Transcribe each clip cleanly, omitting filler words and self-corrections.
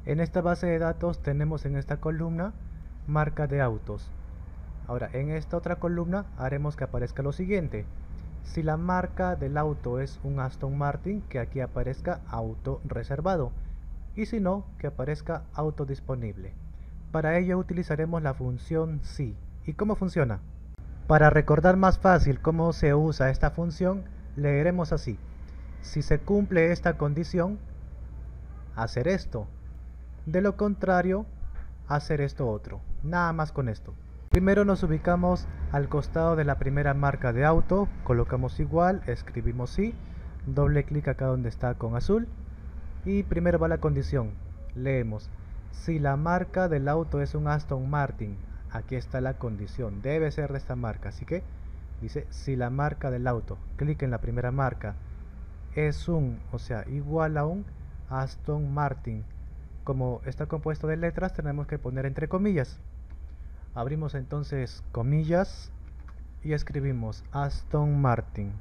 En esta base de datos tenemos en esta columna marca de autos. Ahora en esta otra columna haremos que aparezca lo siguiente: si la marca del auto es un Aston Martin, que aquí aparezca auto reservado, y si no, que aparezca auto disponible. Para ello utilizaremos la función si. ¿Y cómo funciona? Para recordar más fácil cómo se usa esta función, leeremos así: si se cumple esta condición, hacer esto; de lo contrario, hacer esto otro. Nada más con esto. Primero nos ubicamos al costado de la primera marca de auto, colocamos igual, escribimos sí, doble clic acá donde está con azul, y primero va la condición. Leemos: si la marca del auto es un Aston Martin, aquí está la condición, debe ser de esta marca, así que dice si la marca del auto, clic en la primera marca, es un, o sea, igual a un Aston Martin. Como está compuesto de letras, tenemos que poner entre comillas. Abrimos entonces comillas y escribimos Aston Martin.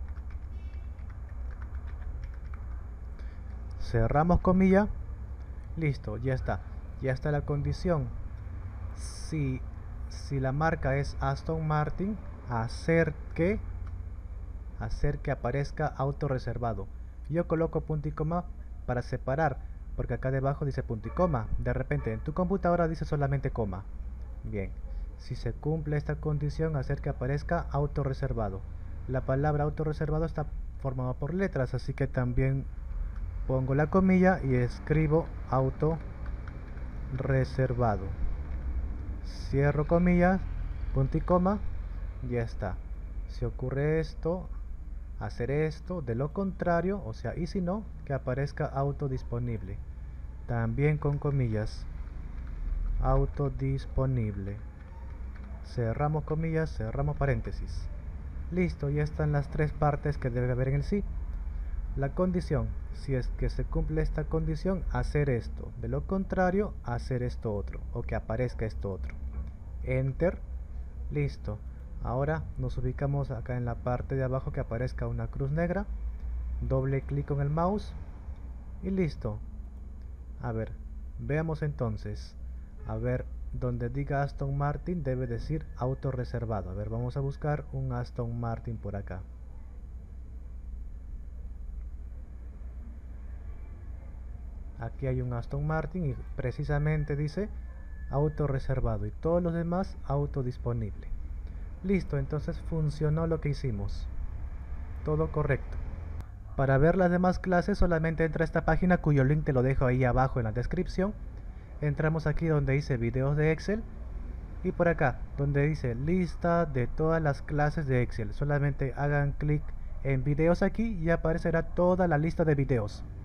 Cerramos comilla. Listo, ya está. Ya está la condición. Si la marca es Aston Martin, hacer que aparezca auto reservado. Yo coloco punto y coma para separar, porque acá debajo dice punto y coma. De repente en tu computadora dice solamente coma. Bien, si se cumple esta condición, hacer que aparezca auto reservado. La palabra auto reservado está formada por letras, así que también pongo la comilla y escribo auto reservado. Cierro comillas, punto y coma, ya está. Si ocurre esto, hacer esto; de lo contrario, o sea, y si no, que aparezca auto disponible. También con comillas, auto disponible. Cerramos comillas, cerramos paréntesis. Listo, ya están las tres partes que debe haber en el sí. La condición: si es que se cumple esta condición, hacer esto; de lo contrario, hacer esto otro, o que aparezca esto otro. Enter. Listo. Ahora nos ubicamos acá en la parte de abajo que aparezca una cruz negra. Doble clic con el mouse y listo. A ver, veamos entonces. A ver, donde diga Aston Martin debe decir auto reservado. A ver, vamos a buscar un Aston Martin por acá. Aquí hay un Aston Martin y precisamente dice auto reservado, y todos los demás auto disponible. Listo, entonces funcionó lo que hicimos. Todo correcto. Para ver las demás clases solamente entra a esta página, cuyo link te lo dejo ahí abajo en la descripción. Entramos aquí donde dice videos de Excel, y por acá donde dice lista de todas las clases de Excel. Solamente hagan clic en videos aquí y aparecerá toda la lista de videos.